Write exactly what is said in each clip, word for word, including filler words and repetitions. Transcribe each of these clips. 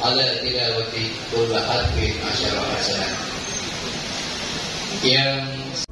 على تلاوة كل حرف عشر حسنات. Yang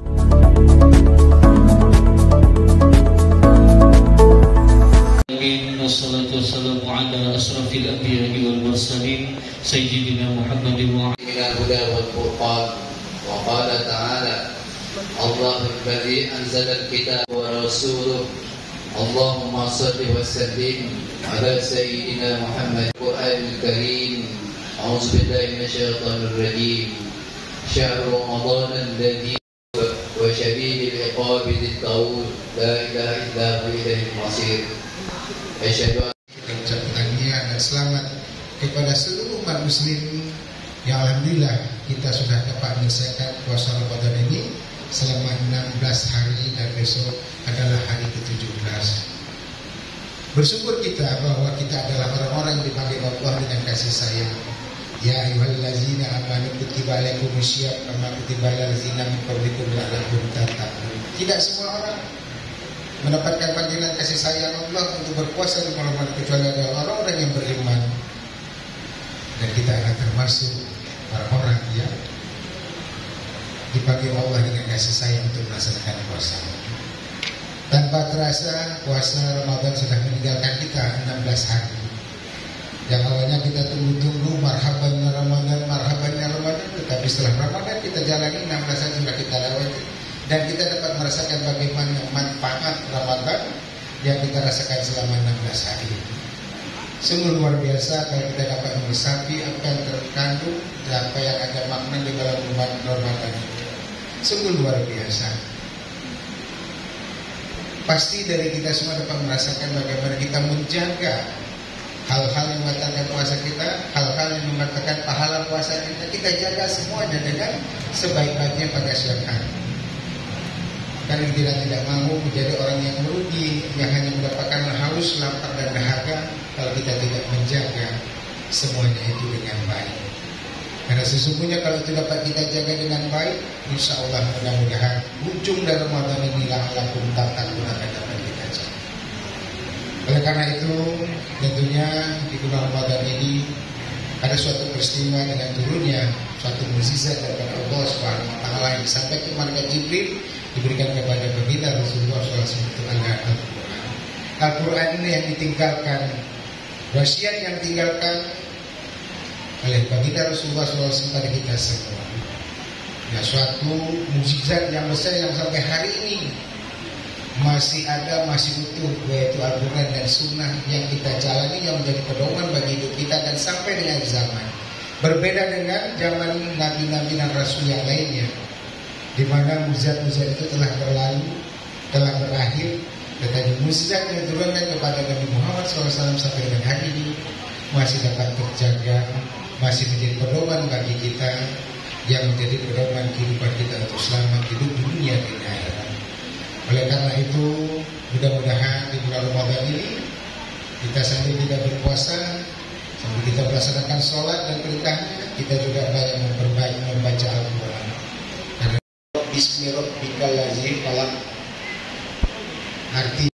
wassalatu wassalamu ala asrafil anbiya'i wal mursalin sayyidina Muhammadin wa ala huda wal furqan wa qala ta'ala Allahul ladzi anzala al-kitaba wa rasuluhu Allahumma shalli wa sallim ala sayyidina Muhammad Qur'anil Karim. A'udzu billahi minasyaitonir rajim. Syahrul Ramadan alladzi wa syadidil iqabi dit-taul la ilaha illa huwa ilaihil masir. Kita ucapkan niat dan selamat kepada seluruh umat muslim yang alhamdulillah kita sudah dapat menyelesaikan puasa Ramadan ini selama enam belas hari dan besok adalah hari ke tujuh belas. Bersyukur kita bahwa kita adalah orang-orang yang dipanggil Allah dengan kasih sayang. Ya ayyuhallazina amanu kutiba alaikumusiyam kama kutiba alal ladzina min qablikum la'allakum tattaqun. Tidak semua orang mendapatkan panggilan kasih sayang Allah untuk berpuasa di malam hari kecuali adalah orang-orang yang beriman, dan kita akan termasuk orang-orang yang dipanggil Allah dengan kasih sayang untuk melaksanakan puasa. Tanpa terasa puasa Ramadan sudah meninggalkan kita enam belas hari. Yang awalnya kita tunggu-tunggu marhaban Ramadan, marhaban Ramadan, tetapi setelah Ramadan kita jalani enam belas hari sudah kita lewati. Dan kita dapat merasakan bagaimana manfaat Ramadan yang kita rasakan selama enam belas hari. Sungguh luar biasa kalau kita dapat meresapi apa yang terkandung dan apa yang ada makna di dalam bulan Ramadan ini. Sungguh luar biasa. Pasti dari kita semua dapat merasakan bagaimana kita menjaga hal-hal yang membatalkan puasa kita, hal-hal yang membatalkan pahala puasa kita. Kita jaga semuanya dengan sebaik-baiknya pada siang hari. Karena kita tidak mau menjadi orang yang merugi, yang hanya mendapatkan haus, lapar dan dahaga kalau kita tidak menjaga semuanya itu dengan baik. Karena sesungguhnya kalau itu dapat kita jaga dengan baik, insya Allah mudah-mudahan ujung dari Ramadan ini la'allakum tattaqun akan dapat kita jaga. Oleh karena itu, tentunya di bulan Ramadan ini ada suatu peristiwa dengan turunnya suatu mukjizat dari Allah Subhanahu wa taala yang disampaikan malaikat Jibril diberikan kepada baginda Rasulullah shallallahu alaihi wasallam Al-Quran. Al-Quran ini yang ditinggalkan, wasiat yang ditinggalkan oleh baginda Rasulullah shallallahu alaihi wasallam pada kita semua. Ya, suatu mukjizat yang besar yang sampai hari ini masih ada, masih utuh, yaitu Al-Quran dan Sunnah yang kita jalani, yang menjadi pedoman bagi hidup kita dan sampai dengan zaman. Berbeda dengan zaman nabi-nabi dan rasul yang lainnya, di mana mukjizat-mukjizat itu telah berlalu, telah berakhir, tetapi mukjizat yang diturunkan kepada Nabi Muhammad shallallahu alaihi wasallam sampai dengan hari ini masih dapat terjaga, masih menjadi pedoman bagi kita, yang menjadi pedoman kehidupan kita untuk selamat hidup di dunia dan di akhirat. Oleh karena itu, mudah-mudahan di bulan Ramadan ini kita sambil kita berpuasa, sambil kita melaksanakan sholat dan perintahnya, kita juga banyak memperbaiki membaca Al-Quran. Bismillahirrahmanirrahim ladzi khalaq. Arti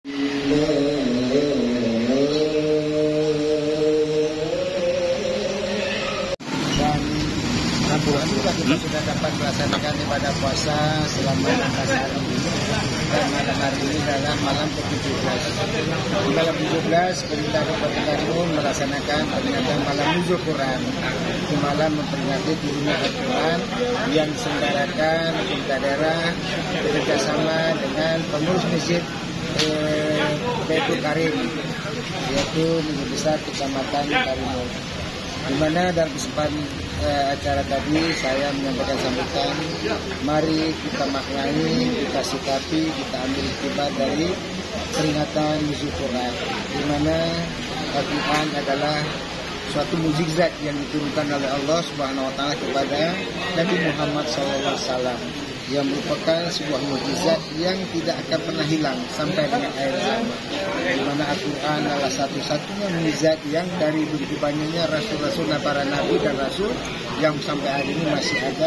dan Al-Quran juga kita sudah dapat melaksanakan ibadah puasa selama enam belas hari. Dan malam hari ini adalah malam ke tujuh belas. Di malam tujuh belas kita dapat melaksanakan peringatan malam nuzul Quran. Itu malam memperingati turunnya Al-Quran yang diselenggarakan pemerintah daerah bekerjasama dengan pengurus masjid eh, Baitul Karim, yaitu Masjid Besar Kecamatan Karimur. Di mana dalam kesempatan eh, acara tadi saya menyampaikan sambutan, mari kita maknai, kita sikapi, kita ambil iktibar dari peringatan nuzul Quran, di mana Al-Quran adalah suatu mukjizat yang diturunkan oleh Allah Subhanahu wa taala kepada Nabi Muhammad shallallahu alaihi wasallam, yang merupakan sebuah mukjizat yang tidak akan pernah hilang sampai dengan akhir zaman. Di mana Al-Quran adalah satu-satunya mukjizat yang dari begitu banyaknya rasul-rasul dan para nabi dan rasul yang sampai hari ini masih ada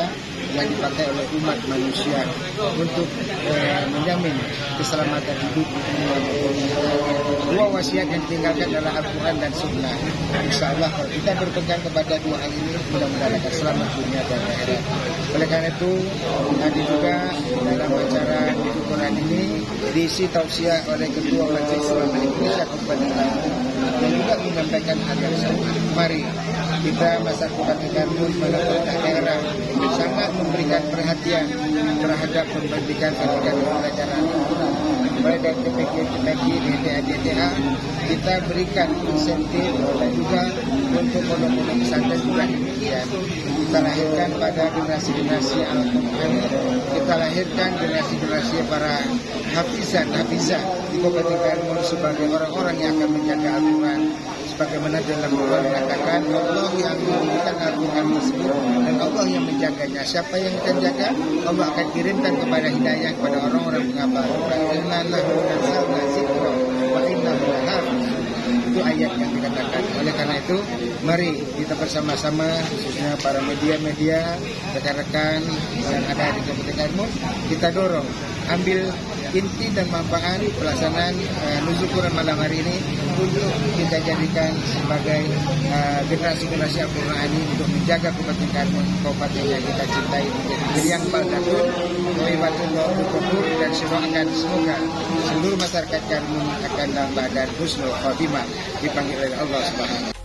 yang dipakai oleh umat manusia untuk eh, menjamin keselamatan hidup di dunia maupun di akhirat. Dua wasiat yang ditinggalkan adalah Al-Quran dan Sunnah. Insya Allah kalau kita berpegang kepada dua hal ini, mudah-mudahan akan selamat dunia dan akhirat. Oleh karena itu, tadi juga dalam acara Bidul Quran ini diisi tausiah oleh Ketua Majelis Ulama Indonesia Kabupaten Lampung yang juga menyampaikan hal yang sama. Mari kita masyarakat Garut pemerintah daerah sangat memberikan perhatian terhadap pendidikan pendidikan pelajaran mulai dari T P K, T P K, D T A, D T A kita berikan insentif dan juga untuk pondok-pondok pesantren juga demikian. Kita lahirkan pada generasi-generasi Al-Quran, kita lahirkan generasi-generasi para hafizan, hafizah di Kabupaten Garut sebagai orang-orang yang akan menjaga Al-Quran. Sebagaimana dalam Al-Quran mengatakan Allah yang memberikan Al-Quran tersebut dan Allah yang menjaganya. Siapa yang akan jaga? Allah akan kirimkan kepada hidayah kepada orang-orang menghafal Al-Quran. Innallahu nazzalna dzikra wa innahu lahafidz. Itu ayat yang dikatakan. Oleh karena itu, mari kita bersama-sama, khususnya para media-media, rekan-rekan yang ada di Kabupaten Garut, kita dorong, ambil inti dan manfaat pelaksanaan uh, nuzul Quran malam hari ini untuk kita jadikan sebagai uh, generasi-generasi Al-Quran ini untuk menjaga Kabupaten Garut, kabupaten yang kita cintai menjadi yang baldatun, Toibatullah Kubur dan semoga semoga seluruh masyarakat Garut akan dalam badan husnul khotimah dipanggil oleh Allah Subhanahu.